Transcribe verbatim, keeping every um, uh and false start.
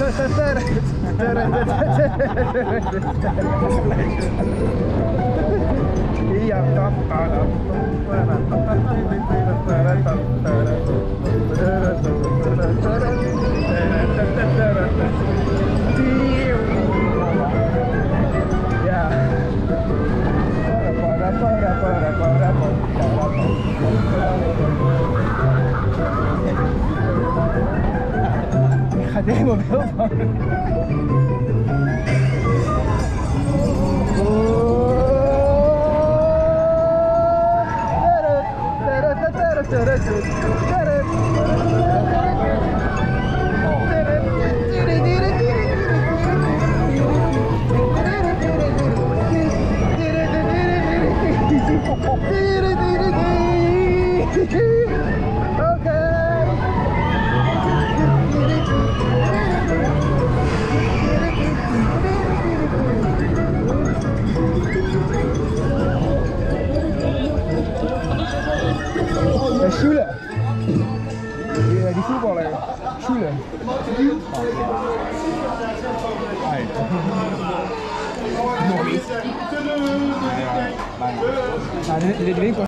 Ik ga er helemaal wild van. Schule. Die, die voetballer. Schule. Nee. Nog niet. Ja, bijna. Nou, de, de winkel